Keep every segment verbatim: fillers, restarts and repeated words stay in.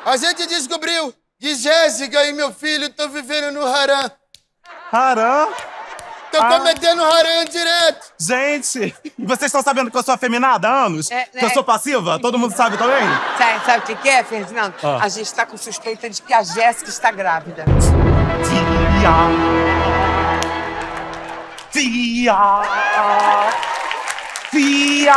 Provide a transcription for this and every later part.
A gente descobriu que Jéssica e meu filho estão vivendo no harã. Harã? Estão ah. cometendo harã direto. Gente, vocês estão sabendo que eu sou afeminada há anos? É, que eu sou passiva? Todo mundo sabe também? Sabe, sabe o que, que é, Ferdinando? Ah. A gente tá com suspeita de que a Jéssica está grávida. Tia! Tia! Tia!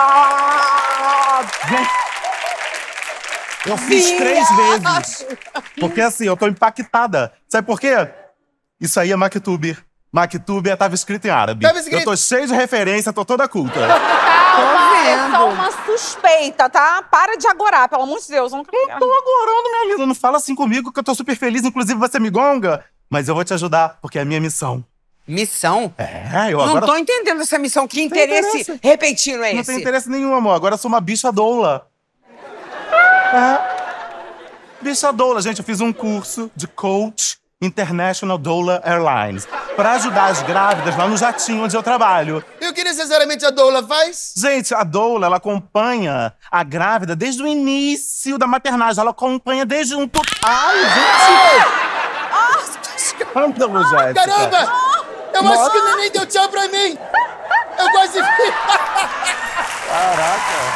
Eu fiz Tia! três vezes. Porque assim, eu tô impactada. Sabe por quê? Isso aí é Mactube. Mactube tava escrito em árabe. Tava escrito. Eu tô cheio de referência, tô toda culta. Calma, é vendo. só uma suspeita, tá? Para de agorar, pelo amor de Deus. Eu não Não tô agorando, minha linda. Não fala assim comigo, que eu tô super feliz. Inclusive, você me gonga. Mas eu vou te ajudar, porque é a minha missão. Missão? É, eu Não agora... tô entendendo essa missão. Que interesse interesse. repentino é Não esse? tem interesse nenhum, amor. Agora eu sou uma bicha doula. É. Bicha doula. Gente, eu fiz um curso de coach International Doula Airlines pra ajudar as grávidas lá no jatinho onde eu trabalho. E o que necessariamente a doula faz? Gente, a doula, ela acompanha a grávida desde o início da maternagem. Ela acompanha desde um... To... Ai, gente! Ah, que escândalo, Jéssica. Caramba! Eu Nossa. acho que o neném deu tchau pra mim. Eu quase vi. Caraca.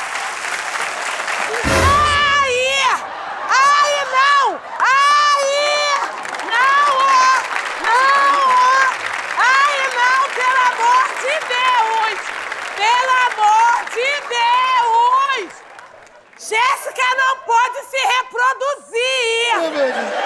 Aí! Aí, não! Aí! Não! ó! Não! ó! Aí, não! Pelo amor de Deus! Pelo amor de Deus! Jéssica não pode se reproduzir!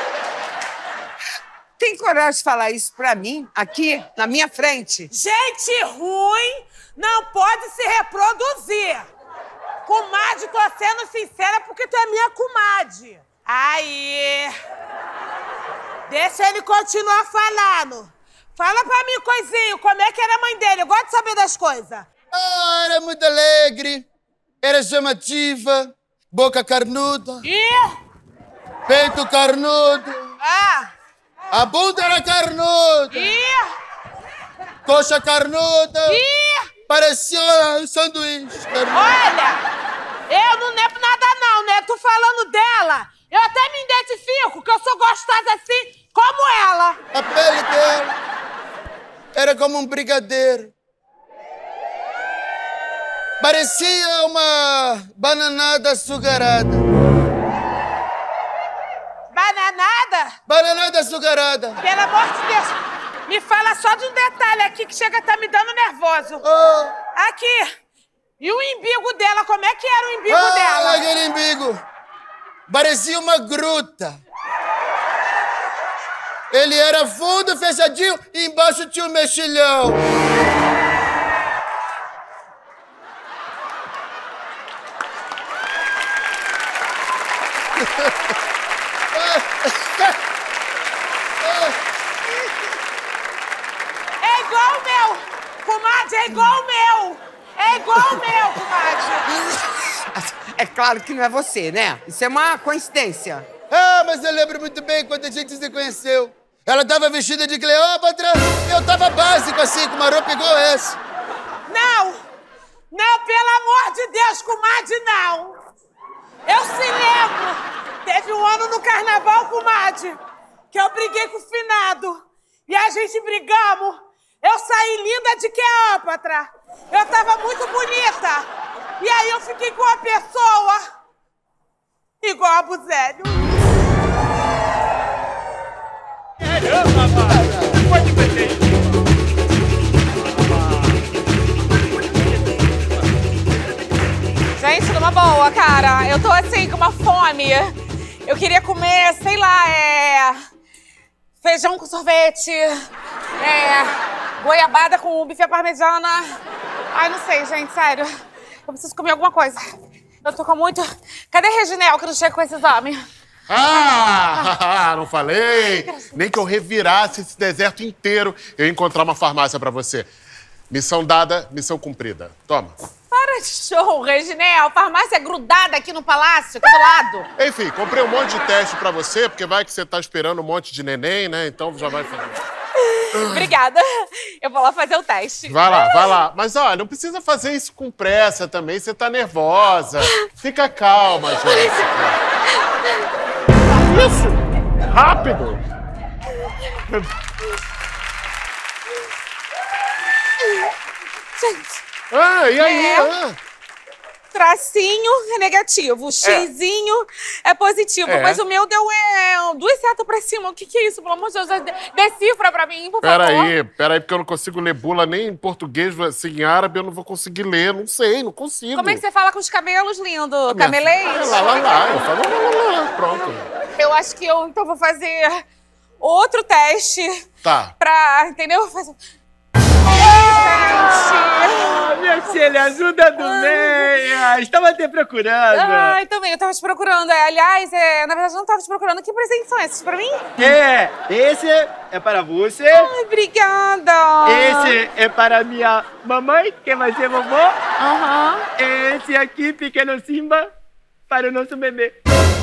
Tem coragem de falar isso pra mim, aqui, na minha frente? Gente ruim não pode se reproduzir. Comadre, tô sendo sincera porque tu é minha comadre. Aí. Deixa ele continuar falando. Fala pra mim, coisinho, como é que era a mãe dele? Eu gosto de saber das coisas. Ah, era muito alegre. Era chamativa. Boca carnuda. Ih! Peito carnudo. Ah! A bunda era carnuda. Ih! Coxa carnuda. Ih! Parecia um sanduíche. carnudo. Olha! Eu não lembro nada não, né? Tu falando dela, eu até me identifico, que eu sou gostosa assim como ela. A pele dela era como um brigadeiro. Parecia uma bananada açucarada. Bananada? Bananada açucarada. Pelo amor de Deus, me fala só de um detalhe aqui que chega a tá me dando nervoso. Oh. Aqui, e o umbigo dela, como é que era o umbigo Ah, dela? aquele umbigo. Parecia uma gruta. Ele era fundo, fechadinho, e embaixo tinha um mexilhão. É igual o meu, comadre, é igual o meu. É igual o meu, comadre. É claro que não é você, né? Isso é uma coincidência. Ah, mas eu lembro muito bem quando a gente se conheceu. Ela tava vestida de Cleópatra e eu tava básico assim, com uma roupa igual essa. Não, não, pelo amor de Deus, comadre, não. Eu se lembro. Teve um ano no carnaval, comadre, que eu briguei com o finado. E a gente brigamos. Eu saí linda de Cleópatra. Eu tava muito bonita. E aí eu fiquei com uma pessoa igual a Buzélio. Gente, numa boa, cara. Eu tô assim, com uma fome. Eu queria comer, sei lá, é... feijão com sorvete, é... goiabada com bife à parmegiana. Ai, não sei, gente, sério. Eu preciso comer alguma coisa. Eu tô com muito... Cadê Reginel, que não chega com esse exame? Ah, não falei. Nem que eu revirasse esse deserto inteiro, eu ia encontrar uma farmácia pra você. Missão dada, missão cumprida. Toma. Para de show, Reginel. A farmácia é grudada aqui no palácio, aqui do lado. Enfim, comprei um monte de teste pra você, porque vai que você tá esperando um monte de neném, né? Então já vai fazer. Obrigada. Eu vou lá fazer o teste. Vai lá, vai lá. Mas olha, não precisa fazer isso com pressa também, você tá nervosa. Fica calma, gente. Rápido! Gente, Ah, e aí? É. Ah. tracinho é negativo, o xizinho é, positivo, É. mas o meu deu é, duas setas pra cima. O que que é isso? Pelo amor de Deus, de- decifra pra mim, por favor. Peraí, peraí, porque eu não consigo ler bula nem em português, assim, em árabe eu não vou conseguir ler, não sei, não consigo. Como é que você fala com os cabelos, lindo? Minha Camelês? filha, Lá, lá, lá, eu falo lá, lá, lá, pronto. Eu acho que eu, então, vou fazer outro teste Tá. pra, entendeu? Fazer... Gente... Ah, minha filha, ajuda do meia. Estava te procurando. Ai, também, eu tava te procurando. É, aliás, é, na verdade, eu não tava te procurando. Que presentes são esses pra mim? É, esse é para você. Ai, obrigada. Esse é para minha mamãe, que vai ser vovó. Aham. Esse aqui, pequeno Simba, para o nosso bebê.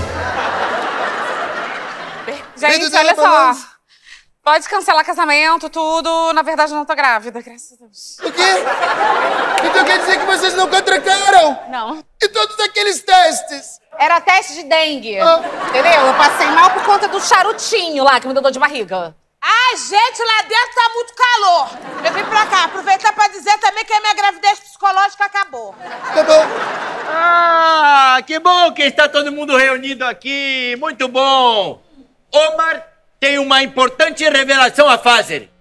Gente, Bem-vindo, olha Ana só. Paula. Pode cancelar casamento, tudo. Na verdade, eu não tô grávida, graças a Deus. O quê? Então quer dizer que vocês não contrataram? Não. E todos aqueles testes? Era teste de dengue. Ah. Entendeu? Eu passei mal por conta do charutinho lá, que me deu dor de barriga. Ai, gente, lá dentro tá muito calor. Eu vim pra cá aproveitar pra dizer também que a minha gravidez psicológica acabou. Tá bom. Ah, que bom que está todo mundo reunido aqui. Muito bom. Omar tem uma importante revelação a fazer.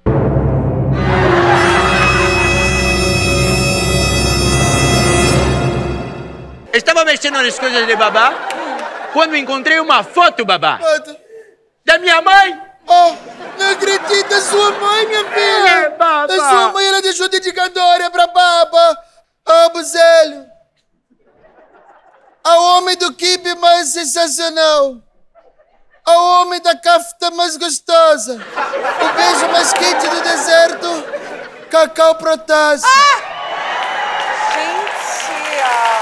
Estava mexendo nas coisas de babá quando encontrei uma foto, babá, Foto. da minha mãe. Oh, não acredito, é sua mãe, minha filha! É, baba. A sua mãe, ela deixou dedicatória pra baba! Ah, Buzelho! Ao homem do kibe mais sensacional! Ao homem da cafta mais gostosa! O beijo mais quente do deserto! Cacau Protásio! Gente...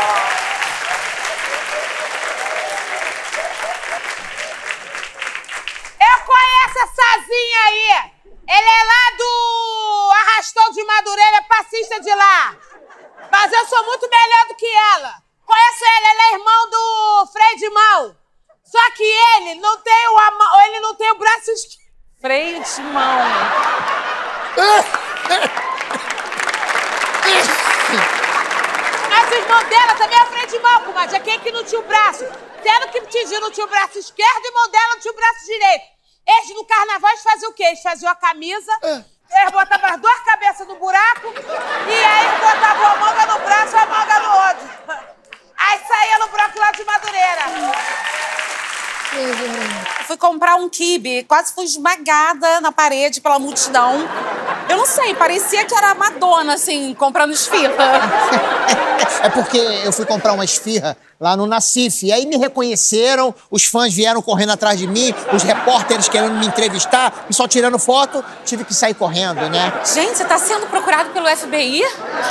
Eu conheço essa Zazinha aí. Ele é lá do Arrastão de Madureira, passista de lá. Mas eu sou muito melhor do que ela. Conheço ele, ele é irmão do Freio de Mão. Só que ele não tem o, ama- ele não tem o braço esquerdo. Freio de Mão. Mas o irmão dela também é freio de mão, comadre. É quem que não tinha o braço. Sendo que Tigi não tinha o braço esquerdo e o irmão dela não tinha o braço direito. Eles no carnaval eles faziam o quê? Eles faziam a camisa, eles botavam as duas cabeças no buraco e aí eles botavam a manga no braço e a manga no outro. Aí saía no buraco lá de Madureira. Eu fui comprar um quibe, quase fui esmagada na parede pela multidão. Eu não sei, parecia que era a Madonna, assim, comprando esfirra. É porque eu fui comprar uma esfirra lá no Nassif. E aí me reconheceram, os fãs vieram correndo atrás de mim, os repórteres querendo me entrevistar, e só tirando foto, tive que sair correndo, né? Gente, você tá sendo procurado pelo F B I?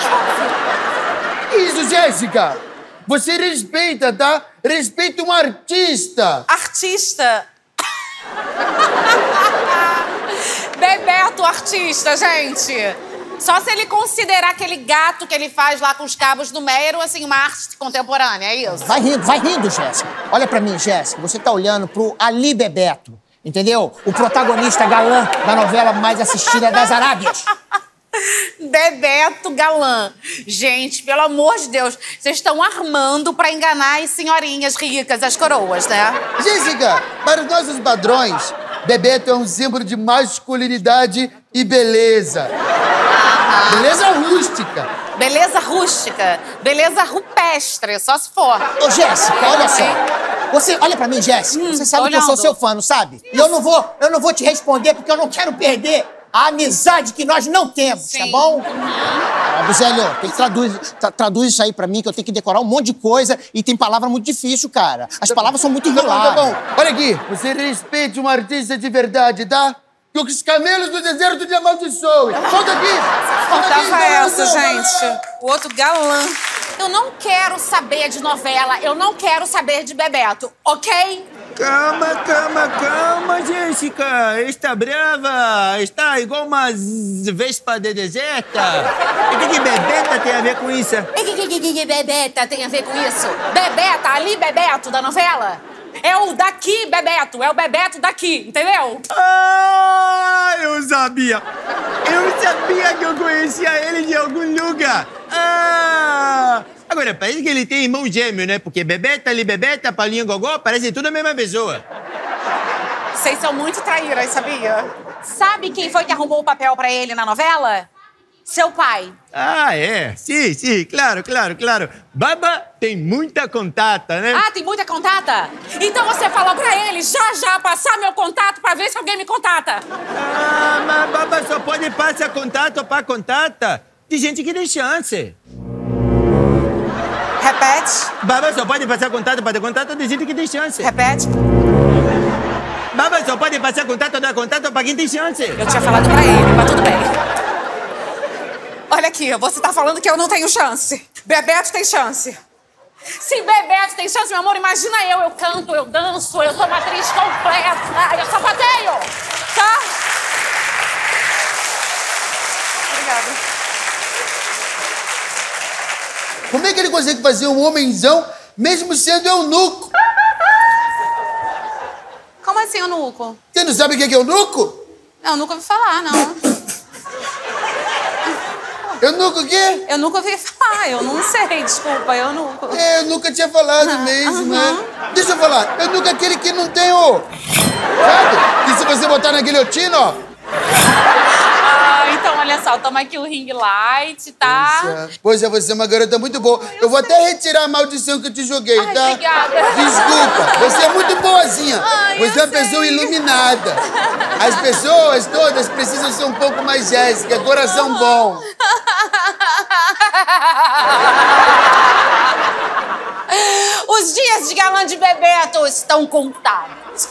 Isso, Jéssica! Você respeita, tá? Respeita um artista! Artista. Bebeto, artista, gente. Só se ele considerar aquele gato que ele faz lá com os cabos do Mero, assim, uma arte contemporânea, é isso? Vai rindo, vai rindo, Jéssica. Olha pra mim, Jéssica, você tá olhando pro Ali Bebeto, entendeu? O protagonista galã da novela mais assistida das Arábias. Bebeto Galã. Gente, pelo amor de Deus, vocês estão armando pra enganar as senhorinhas ricas, as coroas, né? Jéssica, para os nossos padrões, Bebeto é um símbolo de masculinidade e beleza. Beleza rústica. Beleza rústica, beleza rupestre, só se for. Ô, Jéssica, olha só. Você, olha pra mim, Jéssica, você sabe que eu sou olhando. seu fã, não sabe? E eu não vou, eu não vou te responder porque eu não quero perder a amizade que nós não temos, tá Sim. bom? Ah, Buzelho, tem que traduz, tra- traduz isso aí pra mim, que eu tenho que decorar um monte de coisa e tem palavra muito difícil, cara. As palavras são muito Tá bom, tá enroladas. bom. Olha aqui, você respeite um artista de verdade, tá? Que os camelos do deserto te amaldiçoem. Solta aqui! Solta aqui, Tava essa, solta. gente. O outro galã. Eu não quero saber de novela, eu não quero saber de Bebeto, ok? Calma, calma, calma, Jéssica. Está brava. Está igual uma z- vespa de deserta. E o que, que Bebeta tem a ver com isso? E que, que, que, que Bebeta tem a ver com isso? Bebeta, ali Bebeto, da novela? É o daqui, Bebeto. É o Bebeto daqui, entendeu? Ah, eu sabia. Eu sabia que eu conhecia ele de algum lugar. Ah! Agora, parece que ele tem irmão gêmeo, né? Porque Bebeta, ali, Bebeta, Paulinha, Gogó, parece tudo a mesma pessoa. Vocês são muito traíras, sabia? Sabe quem foi que arrumou o papel pra ele na novela? Seu pai. Ah, é? Sim, sim, claro, claro, claro. Baba tem muita contata, né? Ah, tem muita contata? Então você fala pra ele já já passar meu contato pra ver se alguém me contata. Ah, mas Baba só pode passar contato pra contata de gente que tem chance. Repete. Baba só pode passar contato para dar contato de gente que tem chance. Repete. Baba só pode passar contato dar contato para quem tem chance. Eu tinha falado pra ele, mas tudo bem. Olha aqui, você tá falando que eu não tenho chance. Bebeto tem chance. Se Bebeto tem chance, meu amor, imagina eu. Eu canto, eu danço, eu sou uma atriz completa, eu sapateio, tá? Obrigada. Como é que ele consegue fazer um homenzão mesmo sendo eunuco? Como assim, eunuco? Você não sabe o que é eunuco? Eu nunca ouvi falar, não. Eunuco o quê? Eu nunca ouvi falar, eu não sei, desculpa, eu nunca. É, eu nunca tinha falado Ah, mesmo, aham. né? Deixa eu falar, eunuco é aquele que não tem o... Sabe? Que se você botar na guilhotina, ó... Ah, então olha só, toma aqui o ring light, tá? Pois é, você é uma garota muito boa. Eu vou até retirar a maldição que eu te joguei, Ai, tá? obrigada. Desculpa, você é muito boazinha. Ai, Você eu é uma pessoa sei. iluminada. As pessoas todas precisam ser um pouco mais Jéssica, coração bom. Os dias de galã de Bebeto estão contados.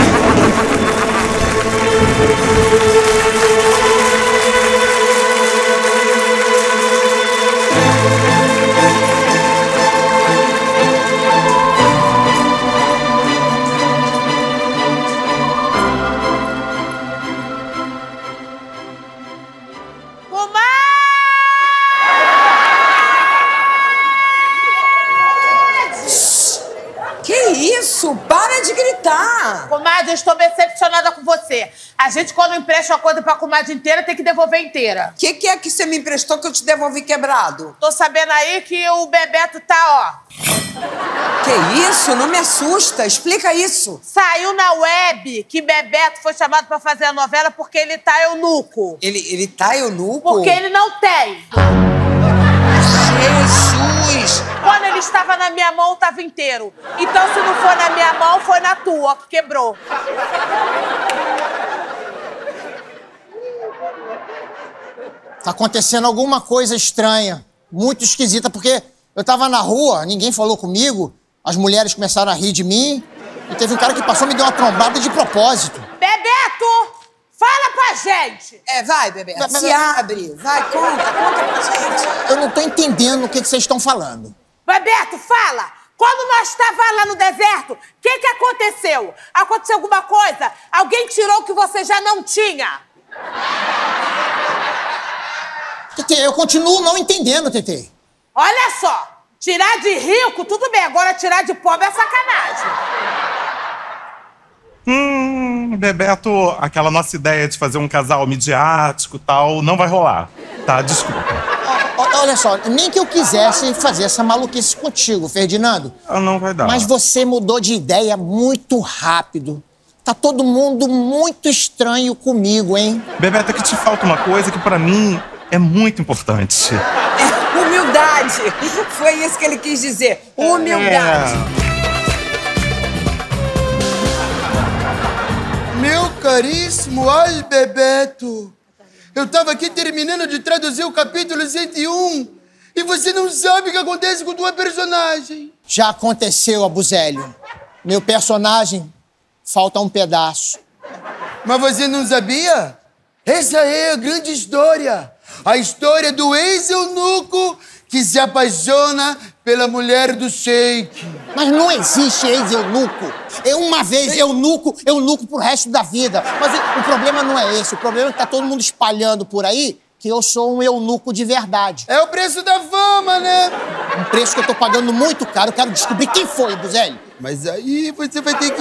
Que isso? Para de gritar. Comadre, eu estou decepcionada com você. A gente, quando empresta uma coisa pra comadre inteira, tem que devolver inteira. O que, que é que você me emprestou que eu te devolvi quebrado? Tô sabendo aí que o Bebeto tá, ó... Que isso? Não me assusta. Explica isso. Saiu na web que Bebeto foi chamado pra fazer a novela porque ele tá eunuco. Ele, ele tá eunuco? Porque ele não tem. Jesus! Quando ele estava na minha mão, tava inteiro. Então, se não for na minha mão, foi na tua, que quebrou. Tá acontecendo alguma coisa estranha, muito esquisita, porque eu tava na rua, ninguém falou comigo, as mulheres começaram a rir de mim, e teve um cara que passou e me deu uma trombada de propósito. Bebeto, fala pra gente. É, vai, Bebeto. Vai, vai, Se vai. abre. Vai, conta. Conta pra gente. Eu não tô entendendo o que que vocês estão falando. Bebeto, fala. Quando nós estávamos lá no deserto, o que, que aconteceu? Aconteceu alguma coisa? Alguém tirou o que você já não tinha? Tetê, eu continuo não entendendo, Tetê. Olha só, tirar de rico, tudo bem. Agora tirar de pobre é sacanagem. Hum, Bebeto, aquela nossa ideia de fazer um casal midiático e tal, não vai rolar, tá? Desculpa. O- Olha só, nem que eu quisesse fazer essa maluquice contigo, Ferdinando. Ah, não vai dar. Mas você mudou de ideia muito rápido. Tá todo mundo muito estranho comigo, hein? Bebeto, é que te falta uma coisa que pra mim é muito importante. Humildade. Foi isso que ele quis dizer. Humildade. Meu caríssimo Ai Bebeto, eu tava aqui terminando de traduzir o capítulo cento e um e você não sabe o que acontece com tua personagem. Já aconteceu, Abuzélio. Meu personagem falta um pedaço. Mas você não sabia? Essa é a grande história. A história do ex-eunuco que se apaixona pela mulher do sheik. Mas não existe ex-eunuco. É uma vez eunuco, eunuco pro resto da vida. Mas o, o problema não é esse. O problema é que tá todo mundo espalhando por aí que eu sou um eunuco de verdade. É o preço da fama, né? Um preço que eu tô pagando muito caro. Eu quero descobrir quem foi, Abuzélio. Mas aí você vai ter que...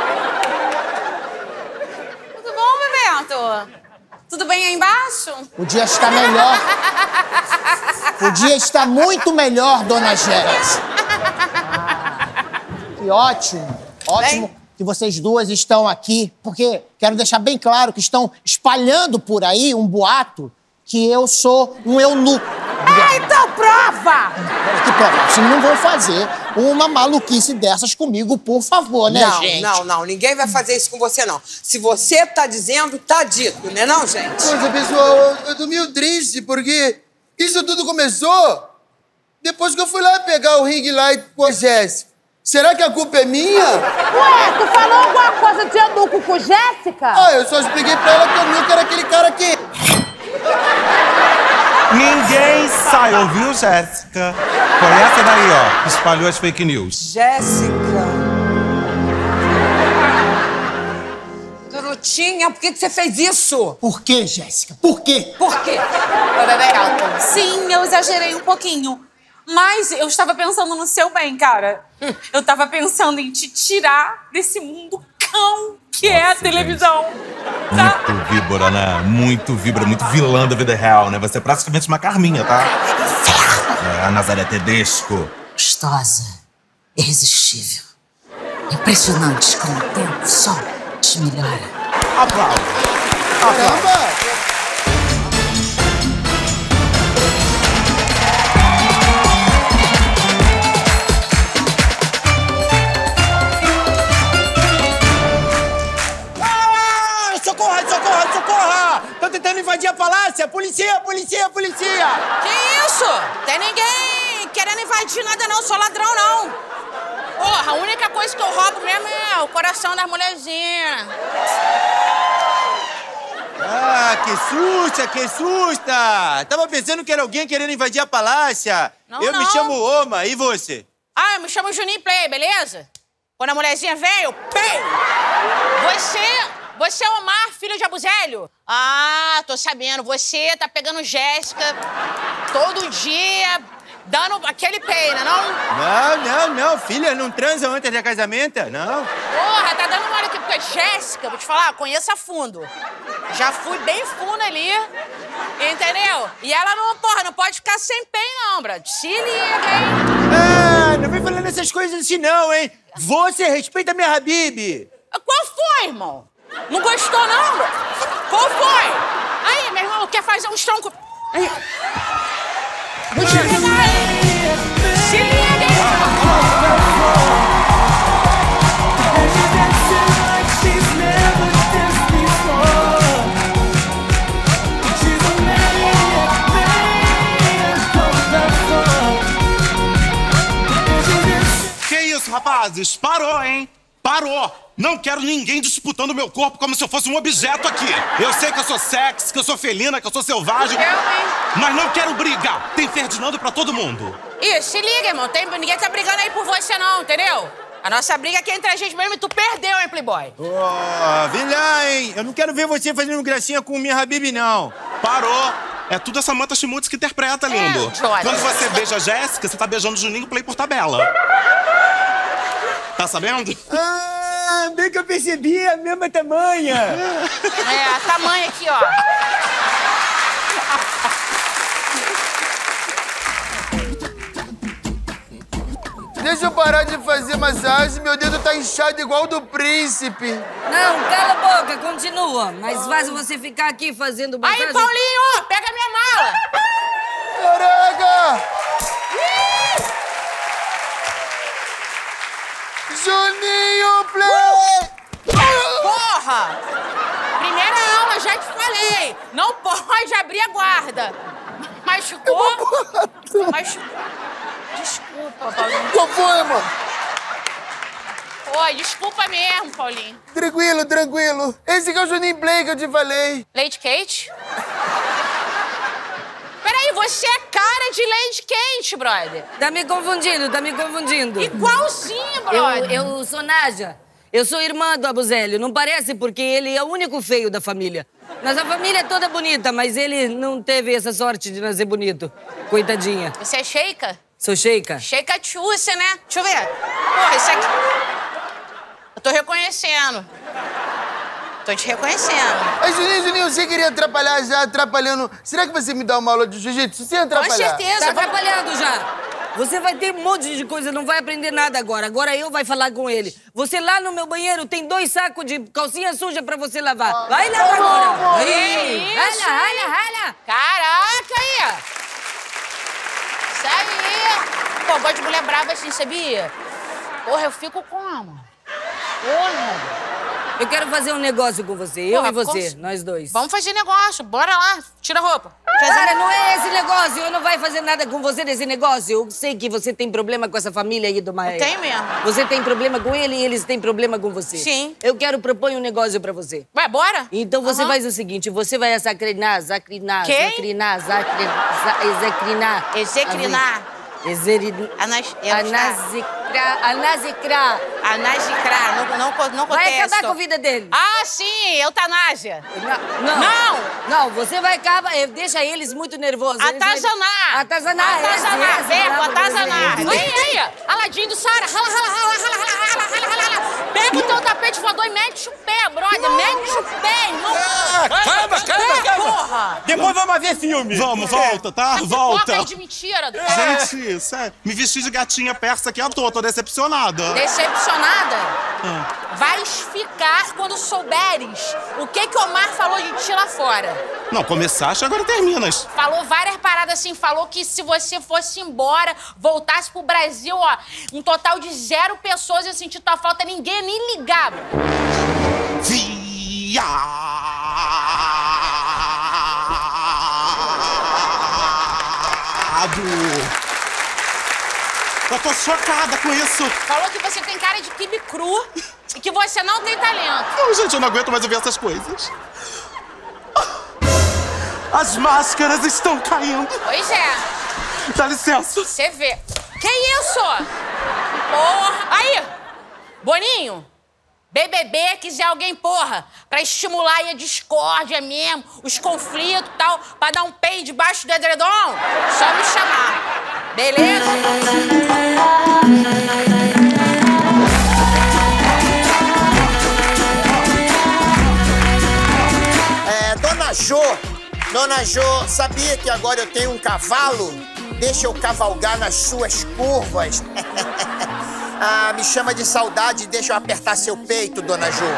Tudo bom, Bebeto? Tudo bem aí embaixo? Podia estar melhor. Podia estar muito melhor, dona Jéssica. Que ótimo. Ótimo que vocês duas estão aqui, porque quero deixar bem claro que estão espalhando por aí um boato que eu sou um eunuco. Ah, então prova! Que prova? Vocês não vão fazer uma maluquice dessas comigo, por favor, né, não, gente? Não, não, ninguém vai fazer isso com você, não. Se você tá dizendo, tá dito, né não, gente? Poxa, pessoal, eu, eu tô meio triste, porque isso tudo começou depois que eu fui lá pegar o ring light com a Jéssica. Será que a culpa é minha? Ué, tu falou alguma coisa de eunuco com Jéssica? Ah, eu só expliquei pra ela que o eunuco era aquele cara aqui. Ninguém sai, ouviu, Jéssica? Foi essa daí, ó, que espalhou as fake news. Jéssica. Garotinha, por que, que você fez isso? Por quê, Jéssica? Por quê? Por quê? Sim, eu exagerei um pouquinho. Mas eu estava pensando no seu bem, cara. Eu estava pensando em te tirar desse mundo cão que é a televisão. Tá? Muito víbora, né? Muito víbora, muito vilã da vida real, né? Você é praticamente uma Carminha, tá? É, a Nazaré Tedesco. Gostosa, irresistível. Impressionante como o tempo só te melhora. Aplausos. Caramba! Socorra, socorra, socorra! Tô tentando invadir a palácia! Polícia, polícia, polícia! Que isso? Tem ninguém querendo invadir nada não, sou ladrão não. Porra, a única coisa que eu roubo mesmo é o coração das mulherzinhas. Ah, que susta, que susta! Tava pensando que era alguém querendo invadir a palácia. Não, eu não. me chamo Oma, e você? Ah, eu me chamo Juninho Play, beleza? Quando a mulherzinha vem, eu pei! Você... Você é Omar, filho de Abuzélio? Ah, tô sabendo. Você tá pegando Jéssica todo dia, dando aquele pei, né, não? Não, não, não. Filha, não transa antes da casamento, não. Porra, tá dando mole aqui, porque Jéssica, vou te falar, conheço a fundo. Já fui bem fundo ali, entendeu? E ela não, porra, não pode ficar sem pei, não, Brad. Se liga, hein? Ah, não vem falando essas coisas assim, não, hein? Você respeita minha Habib. Qual foi, irmão? Não gostou, não, bro? Qual foi? Aí, meu irmão, quer fazer um tronco... Aí. Se liga aí! Se liga aí! Que isso, rapazes? Parou, hein? Parou! Não quero ninguém disputando meu corpo como se eu fosse um objeto aqui. Eu sei que eu sou sexy, que eu sou felina, que eu sou selvagem. Eu, hein? Mas não quero brigar. Tem Ferdinando pra todo mundo. Ih, se liga, irmão. Tem... Ninguém tá brigando aí por você, não, entendeu? A nossa briga aqui é entre a gente mesmo e tu perdeu, hein, Playboy? Ó, oh, vem lá, hein? Eu não quero ver você fazendo gracinha com minha Habib, não. Parou. É tudo essa Manta Schmutz que interpreta, lindo. É, Quando você beija a Jéssica, você tá beijando o Juninho Play por tabela. Tá sabendo? Ah, bem que eu percebi, é a mesma tamanha. É, a tamanho aqui, ó. Deixa eu parar de fazer massagem, meu dedo tá inchado igual o do príncipe. Não, cala a boca, continua. Mais fácil você ficar aqui fazendo massagem. Aí, Paulinho, pega a minha mala. Caraca! Juninho Play! Porra! Primeira aula, já te falei. Não pode abrir a guarda. Machucou? Machucou. Desculpa, Paulinho. Qual foi, mano? Oi, desculpa mesmo, Paulinho. Tranquilo, tranquilo. Esse que é o Juninho Play que eu te falei. Lady Kate? Peraí, você é cara de Lady Kate, brother. Tá me confundindo, tá me confundindo. Igualzinho, brother. Eu, eu sou Naja. Eu sou irmã do Abuzélio. Não parece porque ele é o único feio da família. Nossa família é toda bonita, mas ele não teve essa sorte de nascer bonito. Coitadinha. Você é sheika? Sou Sheika? Sheika Tchúcia, né? Deixa eu ver. Porra, isso aqui... Eu tô reconhecendo. Tô te reconhecendo. Ai, Juninho, Juninho, você queria atrapalhar já, atrapalhando. Será que você me dá uma aula de jiu-jitsu sem atrapalhar? Com certeza. Tá atrapalhando já. Você vai ter um monte de coisa, não vai aprender nada agora. Agora eu vai falar com ele. Você lá no meu banheiro tem dois sacos de calcinha suja pra você lavar. Vai lá agora. Que Vai isso, lá, vai hein? lá, vai lá. Caraca, aí. Isso aí. Pô, gosto de mulher brava assim, sabia? Porra, eu fico como? Porra. Eu quero fazer um negócio com você, eu Porra, e você, com- nós dois. Vamos fazer negócio. Bora lá. Tira a roupa. Cara, não é esse negócio. Eu não vai fazer nada com você nesse negócio. Eu sei que você tem problema com essa família aí do Maia. Tem mesmo. Você tem problema com ele e eles têm problema com você. Sim. Eu quero propor um negócio pra você. Vai, bora? Então você Aham. faz o seguinte, você vai asacrinar, zacrinar, Quem? zacrinar, zacrinar, execrinar. Execrinar. Execrinar. Anas... Anazicrar, anazicrar. Anagicrar. Não, não, não Vai acontece. acabar com a vida dele. Ah, sim. Eutanásia. Não. Não. Não, você vai acabar, eh, deixa eles muito nervosos. Eles vai- Atazanar. Atazanar. Atazanar. esse, esse, Verbo, bravo atazanar. brasileiro. Aí, aí. Aladinho do Sara. Rala, rala, rala, rala, rala, rala, rala, rala, rala. Pega o teu tapete voador e mete o pé, brother. Mete o pé, irmão. Calma, calma, calma. Porra. Depois vamos ver filme. Vamos, volta, tá? Foca Volta. aí de mentira. cara. Gente, sério, me vesti de gatinha persa aqui à toa, tô decepcionada. Decepcionada? Vais ficar quando souberes o que que Omar falou de ti lá fora. Não, começaste, agora terminas. Falou várias paradas assim, falou que se você fosse embora, voltasse pro Brasil, ó, um total de zero pessoas ia sentir tua falta, ninguém ia nem ligava. Viado! Eu tô chocada com isso. Falou que você tem cara de quibe cru e que você não tem talento. Não, gente, eu não aguento mais ouvir essas coisas. As máscaras estão caindo. Pois é, Dá licença. você vê. Que isso? Porra. Aí, Boninho, B B B quiser alguém, porra, pra estimular aí a discórdia mesmo, os conflitos e tal, pra dar um peido debaixo do edredom, só me chamar. Beleza? É, Dona Jo, Dona Jo, sabia que agora eu tenho um cavalo? Deixa eu cavalgar nas suas curvas. Ah, me chama de saudade e deixa eu apertar seu peito, Dona Jo.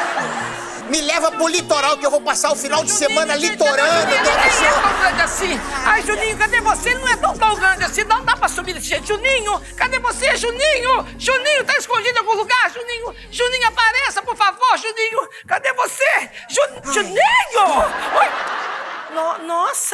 Me leva pro litoral que eu vou passar o final de semana litorando, Dona Jo. tão grande assim. Ai, Juninho, cadê você? Ele não é tão tão grande assim. Não dá pra subir desse jeito. Juninho, cadê você, Juninho? Juninho, tá escondido em algum lugar, Juninho? Juninho, apareça, por favor, Juninho. Cadê você? Ju... Juninho! Oi. No- nossa!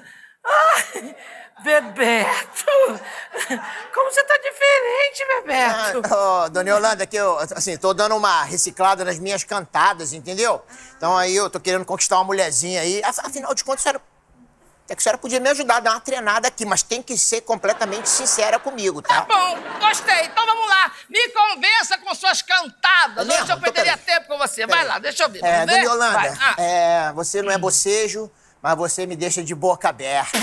Ai, Bebeto! Como você tá diferente, Bebeto? Ah, oh, Dona Yolanda, que eu, assim, tô dando uma reciclada nas minhas cantadas, entendeu? Então aí eu tô querendo conquistar uma mulherzinha aí. Af- Afinal de contas, a senhora, é que a senhora podia me ajudar a dar uma treinada aqui, mas tem que ser completamente sincera comigo, tá? Bom, gostei. Então vamos lá. Me convença com suas cantadas. É mesmo? Hoje eu Então, perderia peraí. tempo com você. Vai lá, deixa eu ver. É, Vamos Dona ver? Yolanda, Vai. Ah. é, você não é bocejo, mas você me deixa de boca aberta.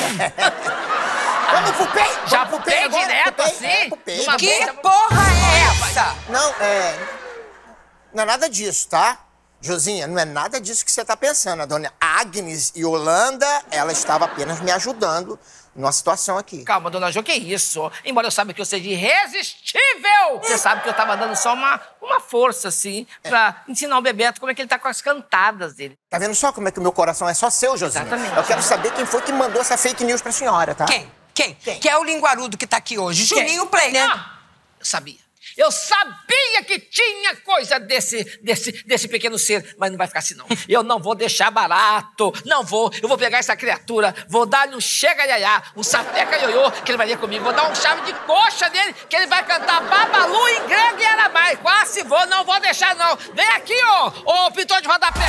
Vamos pro peito? Já Vamos pro putei peito agora? direto Pro peito? assim? É, pro peito. Uma Que vez- porra é essa? Não, é... Não é nada disso, tá? Josinha, não é nada disso que você tá pensando. A dona Agnes Yolanda, ela estava apenas me ajudando numa situação aqui. Calma, dona Jo, que isso? Embora eu saiba que eu seja irresistível, você sabe que eu tava dando só uma, uma força, assim, pra ensinar o Bebeto como é que ele tá com as cantadas dele. Tá vendo só como é que o meu coração é só seu, Josinha? Exatamente. Eu quero saber quem foi que mandou essa fake news pra senhora, tá? Quem? Quem? Quem? Que é o linguarudo que tá aqui hoje. Juninho Play, né? Ah, eu sabia. Eu sabia que tinha coisa desse, desse, desse pequeno ser, mas não vai ficar assim, não. Eu não vou deixar barato, não vou. Eu vou pegar essa criatura, vou dar-lhe um chega-iaiá, um sapeca-ioiô, que ele vai ler comigo. Vou dar um chave de coxa nele, que ele vai cantar Babalu em grego e aramai. Quase vou, não vou deixar, não. Vem aqui, ô, ô pintor de rodapé.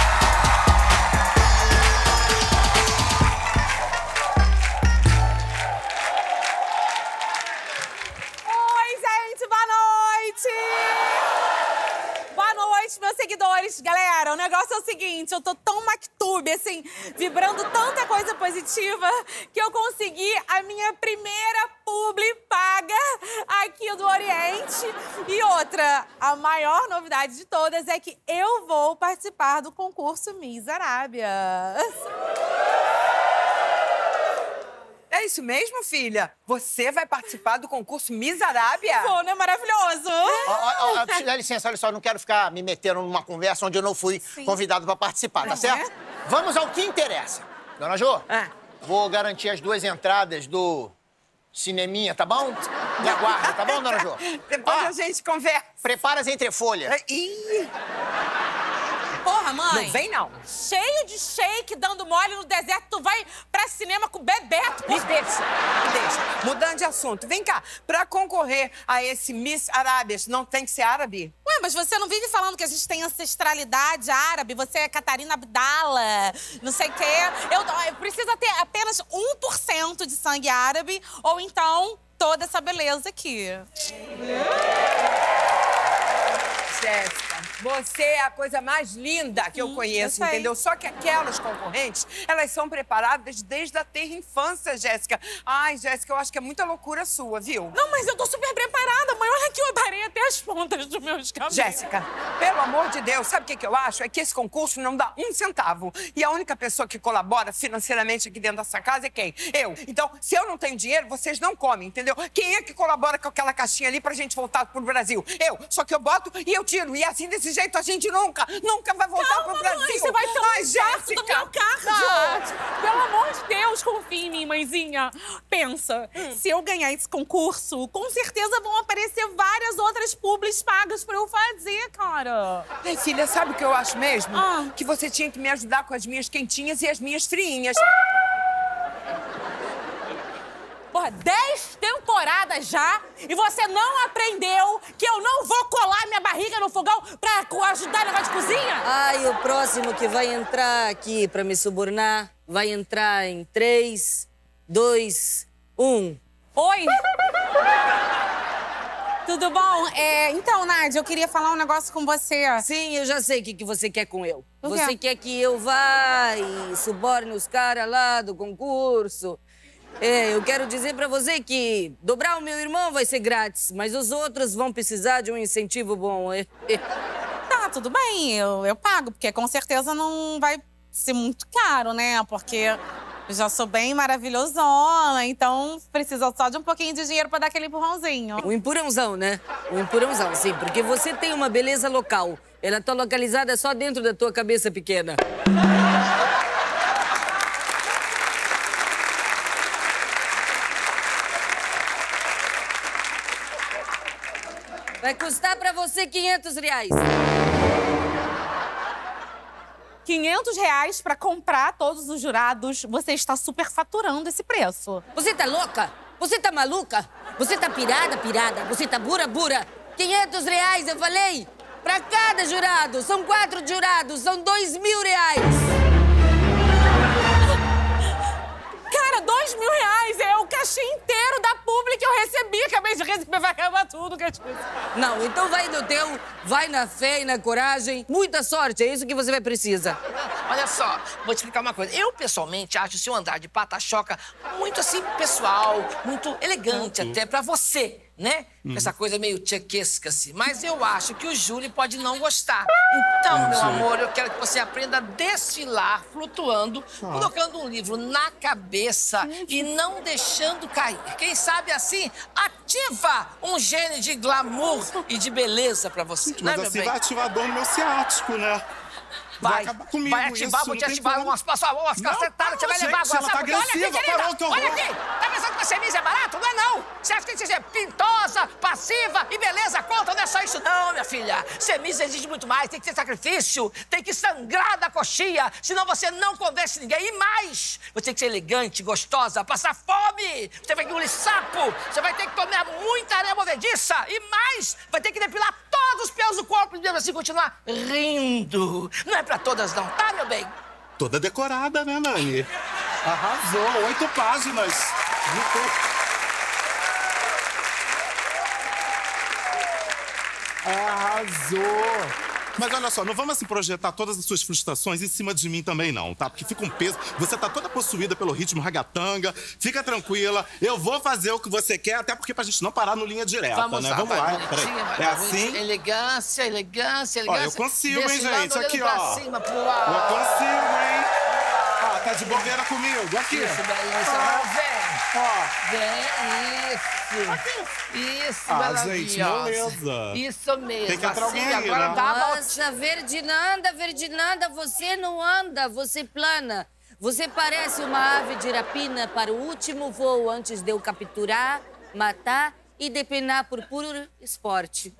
Oi, gente, boa noite! Boa noite, noite, meus seguidores. Galera, o negócio é o seguinte, eu tô tão mactube, assim, vibrando tanta coisa positiva, que eu consegui a minha primeira publi paga aqui do Oriente. E outra, a maior novidade de todas é que eu vou participar do concurso Miss Arábia. É isso mesmo, filha? Você vai participar do concurso Miss Arábia? Vou, né? Maravilhoso! Ó, ó, ó, dá licença, olha só, eu não quero ficar me metendo numa conversa onde eu não fui Sim. convidado pra participar, tá certo? É? Vamos ao que interessa. Dona Jô, ah. vou garantir as duas entradas do cineminha, tá bom? Me aguarda, tá bom, Dona Jô? Depois ó, a gente conversa. Prepara as entrefolhas. Ih! Porra, mãe. Não vem, não. Cheio de shake dando mole no deserto, tu vai pra cinema com Bebeto. Me deixa, me deixa. Mudando de assunto. Vem cá, pra concorrer a esse Miss Arábia, não tem que ser árabe? Ué, mas você não vive falando que a gente tem ancestralidade árabe? Você é Catarina Abdala, não sei o quê. Eu, eu preciso ter apenas um por cento de sangue árabe, ou então toda essa beleza aqui. Jéssica, você é a coisa mais linda que eu hum, conheço, eu entendeu? Só que aquelas concorrentes, elas são preparadas desde a terra infância, Jéssica. Ai, Jéssica, eu acho que é muita loucura sua, viu? Não, mas eu tô super preparada, mãe. Olha aqui, eu parei até as pontas dos meus cabelos. Jéssica, pelo amor de Deus, sabe o que, que eu acho? É que esse concurso não dá um centavo. E a única pessoa que colabora financeiramente aqui dentro dessa casa é quem? Eu. Então, se eu não tenho dinheiro, vocês não comem, entendeu? Quem é que colabora com aquela caixinha ali pra gente voltar pro Brasil? Eu. Só que eu boto e eu tiro. E assim, desse jeito, a gente nunca, nunca vai voltar Calma, pro Brasil. Mãe, você vai ter um Ai, infarto do meu cardio. Pelo amor de Deus, confia em mim, mãezinha. Pensa, hum. se eu ganhar esse concurso, com certeza vão aparecer várias outras publis pagas pra eu fazer, cara. Ai, filha, sabe o que eu acho mesmo? Ah. Que você tinha que me ajudar com as minhas quentinhas e as minhas friinhas. Porra, dez temporadas já e você não aprendeu que eu não vou colar minha barriga no fogão pra ajudar no negócio de cozinha? Ai, o próximo que vai entrar aqui pra me subornar vai entrar em três, dois, um. Oi! Tudo bom? É, então, Nádia, eu queria falar um negócio com você. Sim, eu já sei o que, que você quer com eu. O quê? Você quer que eu vá e suborne os caras lá do concurso. É, eu quero dizer pra você que dobrar o meu irmão vai ser grátis, mas os outros vão precisar de um incentivo bom. É. Tá, tudo bem, eu, eu pago, porque com certeza não vai ser muito caro, né? Porque eu já sou bem maravilhosona, então precisa só de um pouquinho de dinheiro pra dar aquele empurrãozinho. Um empurrãozão, né? Um empurrãozão, sim, porque você tem uma beleza local. Ela tá localizada só dentro da tua cabeça pequena. Vai custar pra você quinhentos reais. quinhentos reais pra comprar todos os jurados. Você está super faturando esse preço. Você tá louca? Você tá maluca? Você tá pirada, pirada? Você tá bura, bura? quinhentos reais, eu falei? Pra cada jurado. São quatro jurados, são dois mil reais. Cara, dois mil reais é o cachê inteiro da publi que eu recebi. Acabei de receber, vai acabar tudo que eu disse. Não, então vai no teu, vai na fé e na coragem. Muita sorte, é isso que você vai precisar. Olha só, vou te explicar uma coisa. Eu, pessoalmente, acho o seu andar de pata-choca muito, assim, pessoal, muito elegante uhum. até pra você, né? Uhum. Essa coisa meio tchequesca, assim. Mas eu acho que o Júlio pode não gostar. Então, uhum. meu amor, eu quero que você aprenda a desfilar flutuando, ah. colocando um livro na cabeça uhum. e não deixando cair. Quem sabe, assim, ativa um gene de glamour e de beleza pra você, Mas né, assim meu bem? vai ativar dor no meu ciático, né? Vai, vai acabar comigo vai ativar, isso, vou te ativar umas, umas, umas cacetadas, você vai gente, levar agora. ela tá Sabe? Olha aqui, agressiva, querida, parou, que horror. olha aqui. Tá pensando que ser Miss é barato? Não é não. Você acha que ser pintosa, passiva e beleza conta? Não é só isso não, minha filha. Ser Miss exige muito mais, tem que ter sacrifício, tem que sangrar da coxia, senão você não convence ninguém. E mais, você tem que ser elegante, gostosa, passar fome, você vai engolir sapo, você vai ter que tomar muita areia movediça e mais, vai ter que depilar todos os pelos do corpo e mesmo assim continuar rindo. Não é pra todas não, tá, meu bem? Toda decorada, né, Nani? Arrasou, oito páginas. Arrasou. Mas olha só, não vamos assim projetar todas as suas frustrações em cima de mim também não, tá? Porque fica um peso. Você tá toda possuída pelo ritmo ragatanga. Fica tranquila. Eu vou fazer o que você quer, até porque pra gente não parar no linha direta, Vamos né? lá, Vamos vai, lá. bonitinha, Peraí. vai, É vai, assim? Elegância, elegância, elegância. Ó, eu consigo, hein, Desse lado, gente? olhando Aqui, pra ó. cima, pro alto. Eu consigo, hein? Ó, tá de bobeira comigo. Aqui. Isso, beleza. Ó. Vem. Ó. Vem, isso. Isso, Ah, maravilhosa. gente, moleza. Isso mesmo. Tem que entrar assim, alguém aí, agora né? dá a volta. Nossa, Ferdinanda, Ferdinanda, você não anda, você plana. Você parece uma ave de rapina para o último voo antes de eu capturar, matar e depenar por puro esporte.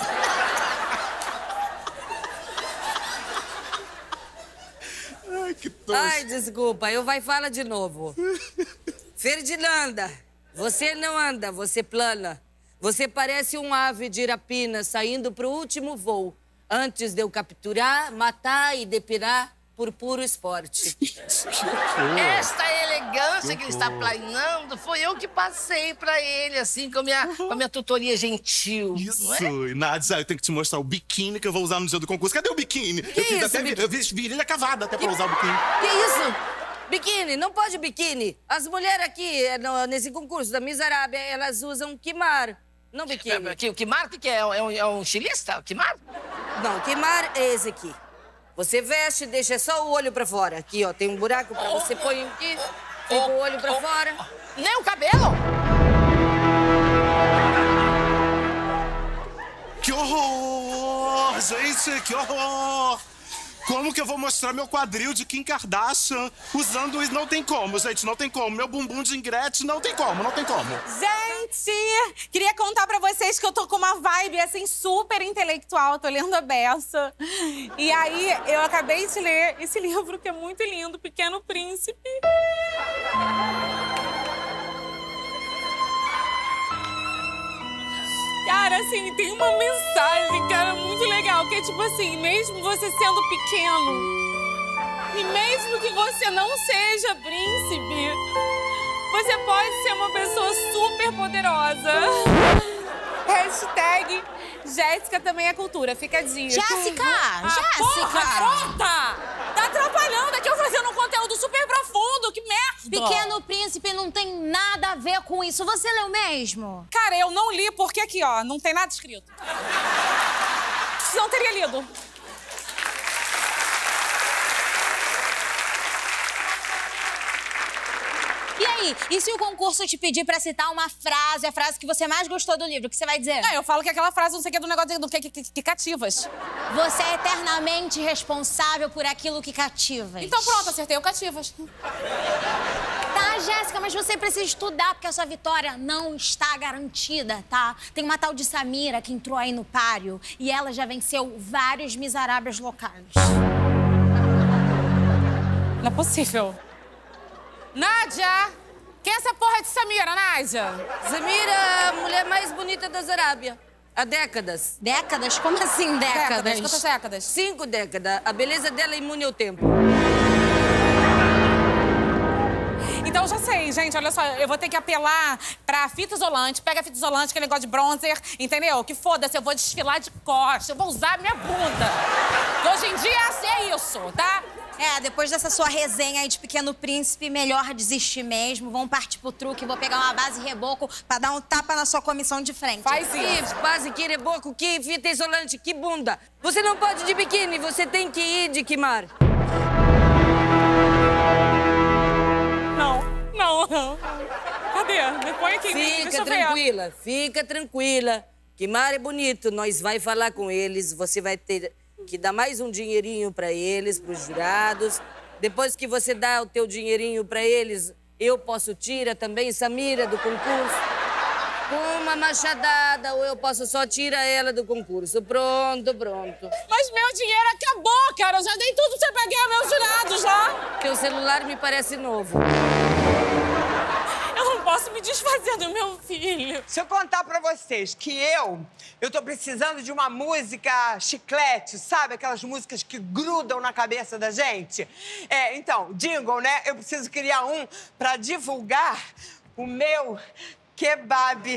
Ai, que tosco. Ai, desculpa, eu vai falar de novo. Ferdinanda, você não anda, você plana. Você parece um ave de rapina saindo pro último voo, antes de eu capturar, matar e depinar por puro esporte. Esta elegância que ele está planeando foi eu que passei pra ele, assim, com a minha, com a minha tutoria gentil. Isso, não é? e Nádia, eu tenho que te mostrar o biquíni que eu vou usar no dia do concurso. Cadê o biquíni? Que eu fiz isso, até biquíni? eu fiz virilha cavada até pra usar o biquíni. Que isso? Biquíni, não pode biquíni. As mulheres aqui, eh, no- nesse concurso da Miserável, elas usam quimar, não biquíni. É, que, que marca que é? É um, é um estilista? Que marca? Não, queimar é esse aqui. Você veste e deixa só o olho pra fora. Aqui, ó, tem um buraco pra você põe aqui, fica o olho pra fora. Nem o cabelo? Que horror! Gente, que horror! Como que eu vou mostrar meu quadril de Kim Kardashian usando isso? Não tem como, gente, não tem como. Meu bumbum de Ingrid não tem como, não tem como. Gente, queria contar pra vocês que eu tô com uma vibe, assim, super intelectual. Tô lendo a beça. E aí, eu acabei de ler esse livro que é muito lindo, Pequeno Príncipe. Cara, assim, tem uma mensagem, cara, muito legal, que é tipo assim, mesmo você sendo pequeno, e mesmo que você não seja príncipe, você pode ser uma pessoa super poderosa. Hashtag Jéssica também é cultura, fica a dica. Jéssica! Ah, Jéssica! porra, pronta! Tá atrapalhando aqui eu fazendo um conteúdo super profundo, que merda! Pequeno Príncipe não tem nada a ver com isso. Você leu mesmo? Cara, eu não li porque aqui, ó, não tem nada escrito. Não teria lido. E aí, e se o concurso te pedir pra citar uma frase, a frase que você mais gostou do livro, o que você vai dizer? Não, eu falo que aquela frase, não sei o que, do negócio do que, que, que, que cativas. Você é eternamente responsável por aquilo que cativas. Então pronto, acertei o cativas. Tá, Jéssica, mas você precisa estudar, porque a sua vitória não está garantida, tá? Tem uma tal de Samira que entrou aí no páreo e ela já venceu vários miseráveis locais. Não é possível. Nádia! Quem é essa porra de Samira, Nádia? Samira, a mulher mais bonita da Arábia. Há décadas. Décadas? Como assim décadas? Décadas. Quantas décadas? Cinco décadas. A beleza dela é imune ao tempo. Então já sei, gente, olha só, eu vou ter que apelar pra fita isolante. Pega a fita isolante, aquele negócio de bronzer, entendeu? Que foda-se, eu vou desfilar de costas, eu vou usar minha bunda. E hoje em dia é isso, tá? É, depois dessa sua resenha aí de Pequeno Príncipe, melhor desistir mesmo. Vamos partir pro truque, vou pegar uma base e reboco pra dar um tapa na sua comissão de frente. Faz isso. Que base, que reboco, que fita isolante, que bunda. Você não pode ir de biquíni, você tem que ir de quimar. Não, não, não. Cadê? Me põe aqui. Fica deixa eu ver. tranquila, fica tranquila. Quimar é bonito, nós vai falar com eles, você vai ter que dar mais um dinheirinho pra eles, pros jurados. Depois que você dá o teu dinheirinho pra eles, eu posso tirar também Samira do concurso. Com uma machadada, ou eu posso só tirar ela do concurso. Pronto, pronto. Mas meu dinheiro acabou, cara. Eu já dei tudo pra você pegar meus jurados já. Teu celular me parece novo. Eu não posso me desfazer do meu filho. Se eu contar pra vocês que eu, eu tô precisando de uma música chiclete, sabe? Aquelas músicas que grudam na cabeça da gente. É, então, jingle, né? Eu preciso criar um pra divulgar o meu kebab.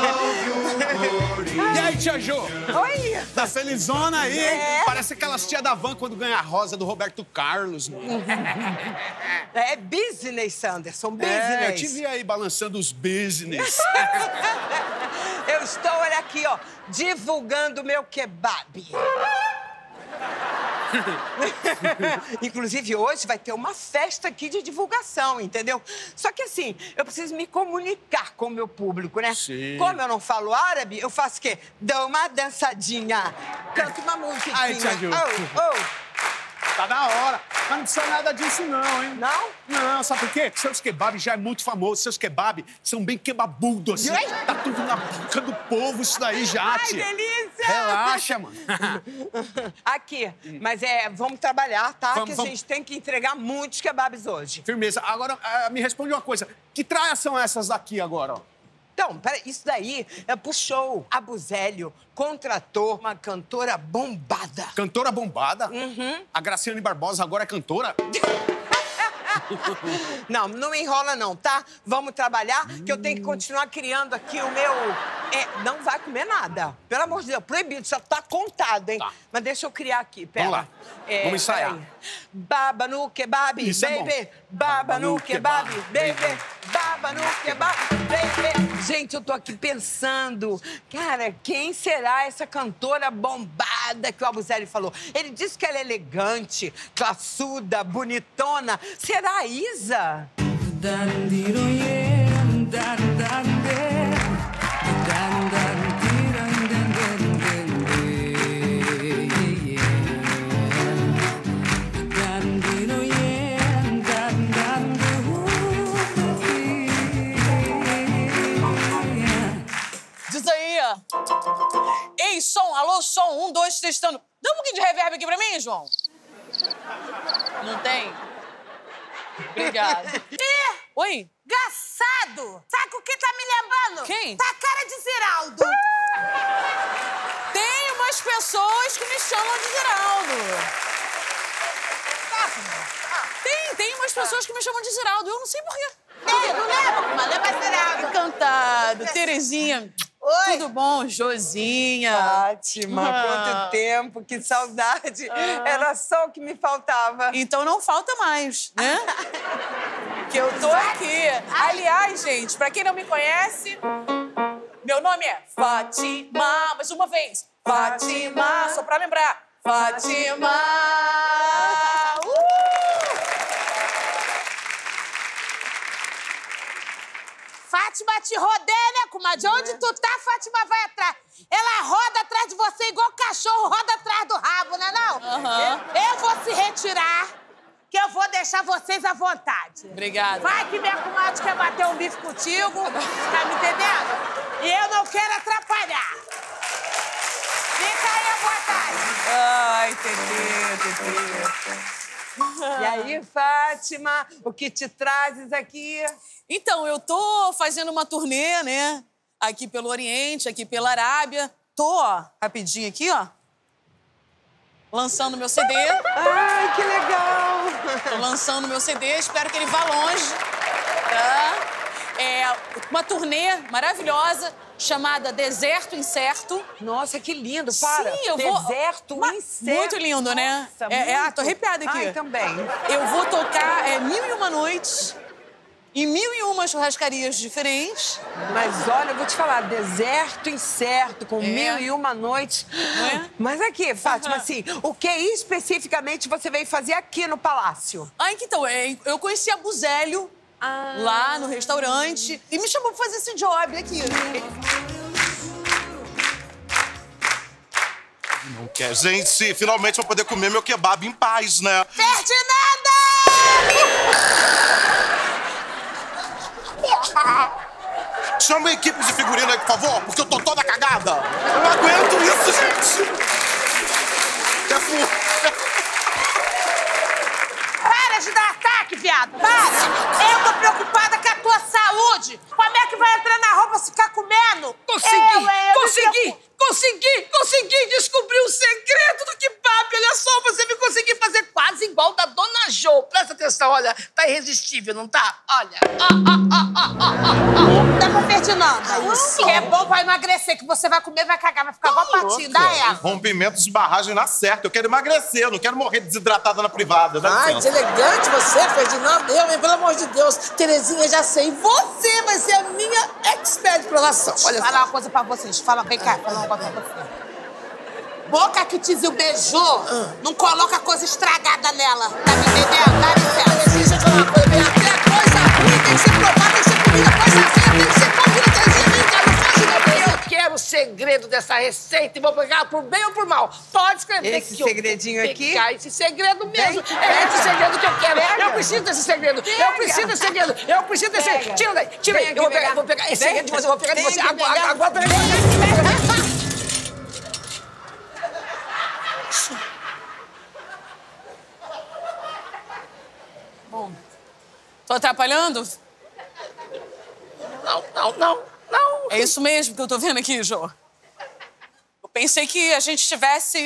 E aí, tia Jo? Oi. Tá felizona aí, hein? É. Parece aquelas tia da van quando ganha a rosa do Roberto Carlos. É business, Sanderson, business. É, eu te vi aí balançando os business. Eu estou, olha aqui, ó, divulgando o meu kebab. Inclusive, hoje vai ter uma festa aqui de divulgação, entendeu? Só que assim, eu preciso me comunicar com o meu público, né? Sim. Como eu não falo árabe, eu faço o quê? Dou uma dançadinha, canto uma musiquinha. Ai, tia Ju. Oh, oh. Tá da hora. Mas não precisa nada disso, não, hein? Não? Não, sabe por quê? Seus kebabs já é muito famoso. Seus kebabs são bem kebabudos, assim. Ai. Tá tudo na boca do povo isso daí já, Ai, tia. delícia! Relaxa, mano. Aqui, mas é, vamos trabalhar, tá? Vamos, que a vamos. gente tem que entregar muitos kebabs hoje. Firmeza. Agora, ah, me responde uma coisa. Que traias são essas daqui agora, ó? Então, peraí, isso daí é pro show. A Buzélio contratou uma cantora bombada. Cantora bombada? Uhum. A Graciane Barbosa agora é cantora? Não, não me enrola não, tá? Vamos trabalhar, que eu tenho que continuar criando aqui o meu... É, não vai comer nada. Pelo amor de Deus, proibido, só tá contado, hein? Tá. Mas deixa eu criar aqui, pera. Vamos lá. É, Vamos ensaiar. peraí. Baba no kebab, Isso é bom. baby. Baba no kebab, baby. Baba no kebab, baby. Gente, eu tô aqui pensando, cara, quem será essa cantora bombada que o Abuzelli falou? Ele disse que ela é elegante, classuda, bonitona. Será a Isa? Diz aí. Ei, som, alô, som, um, dois, testando. Dá um pouquinho de reverb aqui pra mim, João. Não tem? Obrigada. Ih! Oi? Engraçado! Sabe o que tá me lembrando? Quem? Tá a cara de Ziraldo. Tem umas pessoas que me chamam de Ziraldo. Tem, tem umas pessoas que me chamam de Ziraldo. Eu não sei por quê. Ei, não lembra? Mas lembra Ziraldo. Encantado. Terezinha. Oi. Tudo bom? Josinha. Fátima, Ah. quanto tempo, que saudade. Era só o que me faltava. Então não falta mais, né? Que eu tô aqui. Aliás, gente, pra quem não me conhece, meu nome é Fátima. Mais uma vez. Fátima. Só pra lembrar. Fátima. Uh! Fátima te rodeia, né, comadre? Onde tu tá, Fátima vai atrás. Ela roda atrás de você igual cachorro roda atrás do rabo, né, não? Aham. Eu, eu vou se retirar, que eu vou deixar vocês à vontade. Obrigada. Vai que minha comadre quer bater um bife contigo, tá me entendendo? E eu não quero atrapalhar. Fica aí à vontade. Ai, Tetê, Tetê. E aí, Fátima, o que te trazes aqui? Então, eu tô fazendo uma turnê, né? Aqui pelo Oriente, aqui pela Arábia. Tô, ó, rapidinho aqui, ó. Lançando meu C D. Ai, que legal! Tô lançando meu C D, espero que ele vá longe, tá? É uma turnê maravilhosa chamada Deserto Incerto. Nossa, que lindo, para. Sim, eu vou... Deserto Ma- Incerto. Muito lindo, né? Nossa, é, é, ah, muito. tô arrepiada aqui. Ai, também. Eu vou tocar é, mil e uma noites em mil e uma churrascarias diferentes. Mas olha, eu vou te falar, deserto incerto, com É. mil e uma noites. Não é? Mas aqui, Fátima, Aham. assim, o que especificamente você veio fazer aqui no Palácio? Ah, então, é, eu conheci a Buzélio Ah. lá no restaurante e me chamou pra fazer esse job aqui. Não quer. Gente, finalmente vou poder comer meu kebab em paz, né? Ferdinanda! Chama a equipe de figurino aí, por favor, porque eu tô toda cagada. Eu não aguento isso, gente. É fu... Para de dar ataque, viado! Para! Eu tô preocupada com a tua saúde! Como é que vai entrar na roupa se ficar comendo? Consegui! Eu, hein, eu me consegui! preocupo. Consegui! Consegui descobrir o segredo do kebab! Olha só, você me conseguiu fazer quase igual da Dona Ah, Jô, presta atenção, olha, tá irresistível, não tá? Olha. Ah, ah, ah, ah, ah, ah. Dá pra Ferdinanda. Que é bom pra emagrecer, que você vai comer, vai cagar, vai ficar igual patinho. Dá ela. Rompimento de barragem na certa. Eu quero emagrecer, eu não quero morrer desidratada na privada. Dá Ai, licença. deselegante você, Ferdinando. Eu, hein? Pelo amor de Deus. Terezinha, já sei. Você vai ser a minha expert de provação. Olha Fala uma coisa pra vocês. Fala, vem cá, fala uma coisa pra você. Boca que Tizil beijou, ah. não coloca coisa estragada nela. Tá me entendendo? Dá licença. Deixa eu falar uma coisa bem. Até coisa ruim tem que ser provada, tem que ser comida. Coisa feia tem que ser comida. Terezinha, vem cá, não foge da minha. Eu quero o segredo dessa receita e vou pegar por bem ou por mal. Pode escrever esse que eu segredinho vou aqui? pegar esse segredo mesmo. Vem, é esse pega. segredo que eu quero. Pega. Eu preciso desse segredo. Pega. Eu preciso desse segredo. Eu preciso desse Pega. segredo. Tira daí, tira Vem aí. aqui Eu vou pegar, pegar. vou pegar esse Vem. segredo de você. Eu vou pegar de Vem você. aqui Agora, pegar. agora, agora. Bom, tô atrapalhando? Não, não, não, não. É isso mesmo que eu tô vendo aqui, Jô. Eu pensei que a gente tivesse...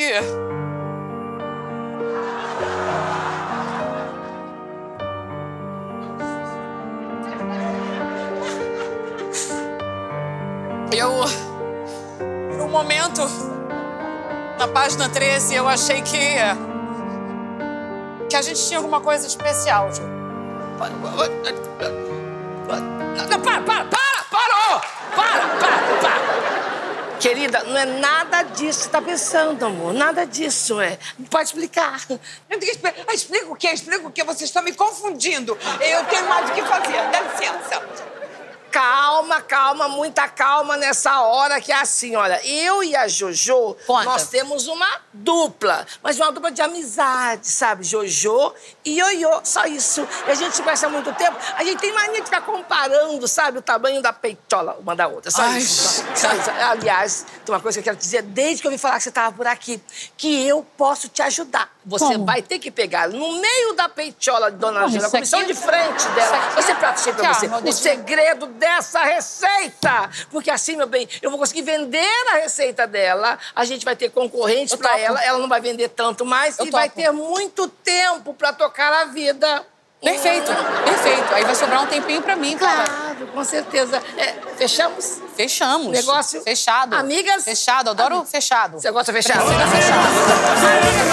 Eu... Por um momento, na página treze, eu achei que... que a gente tinha alguma coisa especial, Jô. Não, para, para, para, parou! Para, para, para. Querida, não é nada disso que você tá pensando, amor. Nada disso, é. Não pode explicar. Eu tenho que explicar. Ah, explica o quê? Explica o quê? Vocês estão me confundindo. Eu tenho mais o que fazer. Dá licença. Calma, calma, muita calma nessa hora que é assim, olha. Eu e a Jojo, Conta. nós temos uma dupla. Mas uma dupla de amizade, sabe? Jojo e Ioiô, só isso. E a gente se conhece há muito tempo. A gente tem mania de ficar comparando, sabe? O tamanho da peitola uma da outra. Só Ai, isso. Só, só isso. Aliás, tem uma coisa que eu quero dizer desde que eu ouvi falar que você estava por aqui. Que eu posso te ajudar. Você Como? vai ter que pegar no meio da peitola de Dona Como? Gina, na Isso comissão aqui? de frente dela. Isso aqui? Você praticei pra Aqui, ó, você. meu O dedinho. segredo dessa receita. Porque assim, meu bem, eu vou conseguir vender a receita dela, a gente vai ter concorrentes Eu pra topo. ela, ela não vai vender tanto mais Eu e vai topo. ter muito tempo pra tocar a vida. Perfeito, perfeito. Aí vai sobrar um tempinho pra mim, cara. Claro, com certeza. É, fechamos? Fechamos. Negócio? Fechado. Amigas? Fechado, adoro fechado. Você gosta fechado? Prefiro fechado. Amigas,